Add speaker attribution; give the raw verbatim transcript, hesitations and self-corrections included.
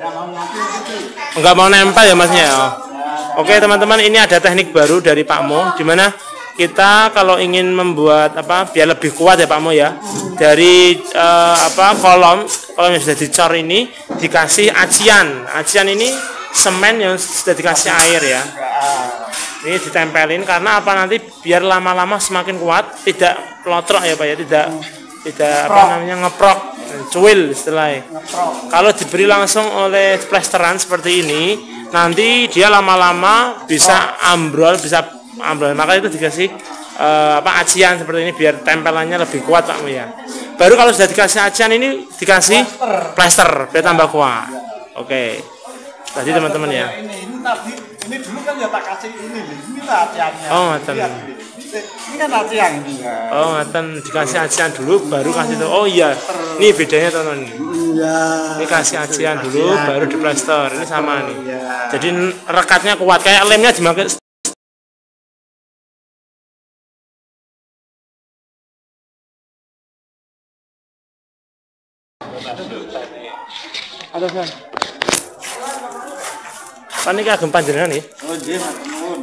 Speaker 1: Enggak mau nempel ya masnya. Oh. Oke teman-teman, ini ada teknik baru dari Pak Mo, dimana kita kalau ingin membuat apa biar lebih kuat ya Pak Mo ya, dari uh, apa kolom kolom yang sudah dicor ini dikasih acian. Acian ini semen yang sudah dikasih air ya. Ini ditempelin karena apa, nanti biar lama-lama semakin kuat, tidak pelotrok ya Pak ya, tidak tidak apa namanya ngeprok, cuil istilahnya. Kalau diberi langsung oleh plesteran seperti ini, nanti dia lama-lama bisa ambrol, bisa ambrol. Maka itu dikasih uh, apa acian seperti ini biar tempelannya lebih kuat Pak ya. Baru kalau sudah dikasih acian ini dikasih plester biar tambah kuat. Oke. Tadi teman-teman ya.
Speaker 2: Ini, ini tadi ini dulu kan ya tak kasih ini, ini aciannya.
Speaker 1: Oh, ngaten.
Speaker 2: Ini kan acian ini ya.
Speaker 1: Oh, ngaten dikasih acian dulu baru kasih itu. Oh iya. Ini bedanya teman-teman.
Speaker 2: Iya.
Speaker 1: Ini kasih acian dulu baru diplester. Ini sama nih. Jadi rekatnya kuat kayak lemnya dimakai. Ada kan? Panik agem panjenengan nih.
Speaker 2: Oh, nggih, matur nuwun.